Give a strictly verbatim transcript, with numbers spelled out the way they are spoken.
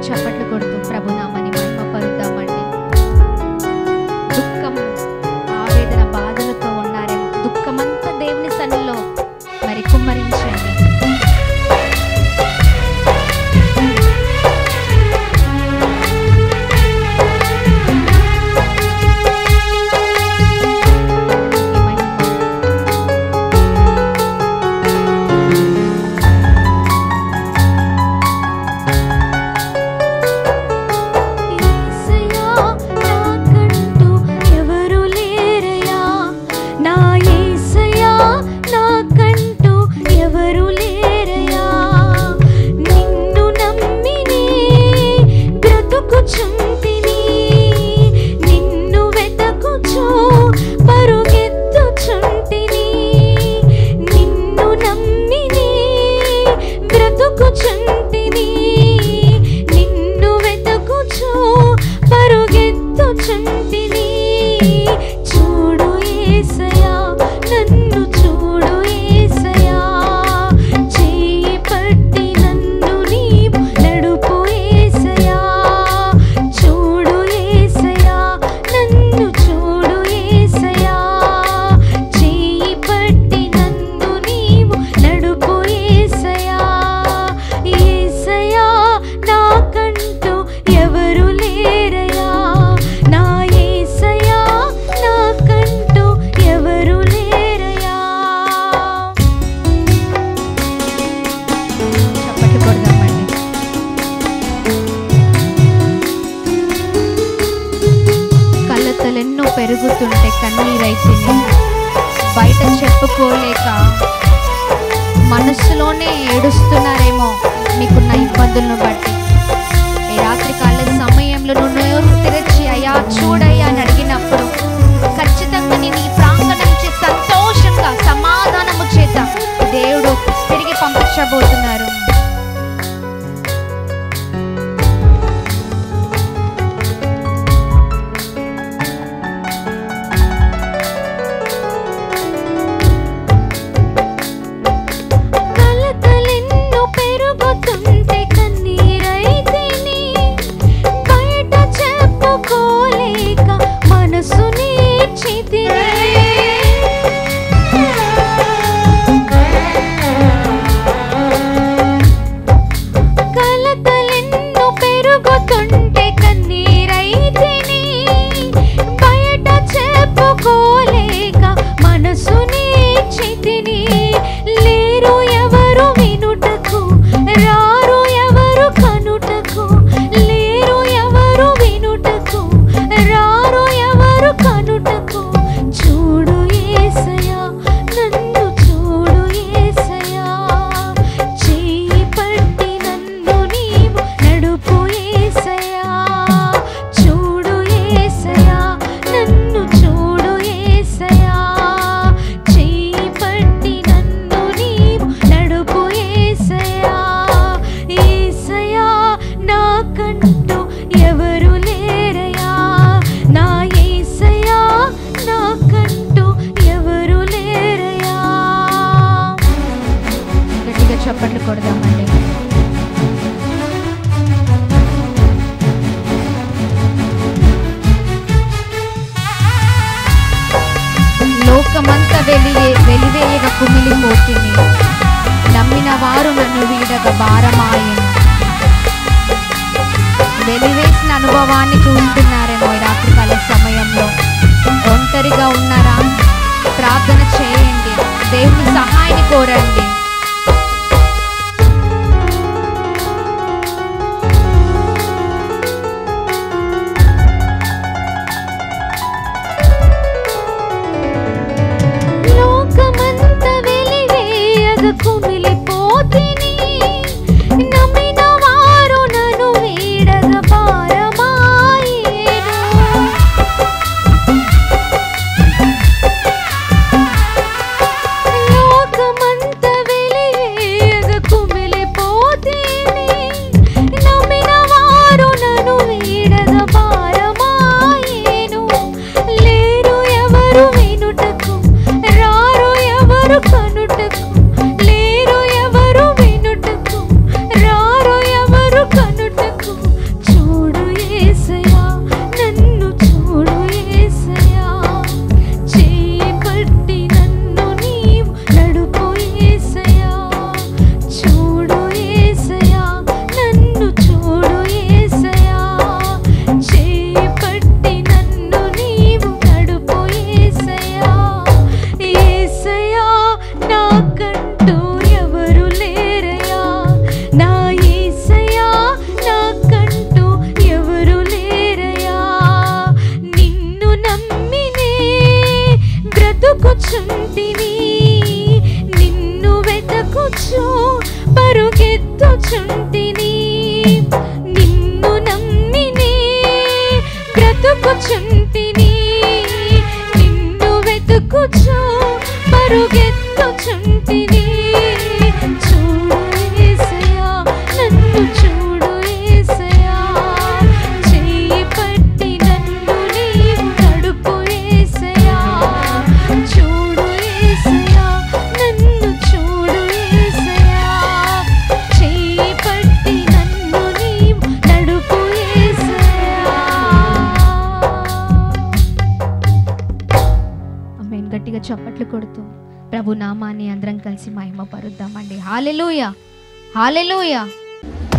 చప్పట్లు కొడుతూ ప్రభునామాన్ని మహిమపరుద్దామండి. దుఃఖం, ఆవేదన, బాధలతో ఉన్నారేమో, దుఃఖమంతా దేవుని సన్నిధిలో మరి కుమ్మరించండి. పెరుగుతుంటే కన్నీరైతే బయట చెప్పుకోలేక మనస్సులోనే ఏడుస్తున్నారేమో మీకున్న ఇబ్బందులను బట్టి. ఈ రాత్రికాల సమయంలో నువ్వు నోరు తెరచి అయ్యా చూడయ్యా అని అడిగినప్పుడు ఖచ్చితంగా నేను ఈ ప్రాంగణం నుంచి సంతోషంగా సమాధానము చేత దేవుడు తిరిగి పంపించబోతున్నారు. చప్పట్లు కొడదామండి. లోకమంతా వెలిగే వెలివేయగా కుమిలిపోతుంది, నమ్మిన వారు నన్ను వీడగ భారమాయను. వెలివేసిన అనుభవాన్ని చూస్తున్నారేమో ఈ రాత్రికాల సమయంలో. ఒంటరిగా ఉన్నారా? ప్రార్థన చేయండి, దేవుని సహాయాన్ని కోరండి. కుమిలిపోతిని, నమ్మిన వారు నన్ను వీడగ భారమాయెను. లోకమంత చప్పట్లు కొడుతూ ప్రభు నామాన్ని అందరం కలిసి మహిమ పరుద్దామండి. హల్లెలూయా, హల్లెలూయా.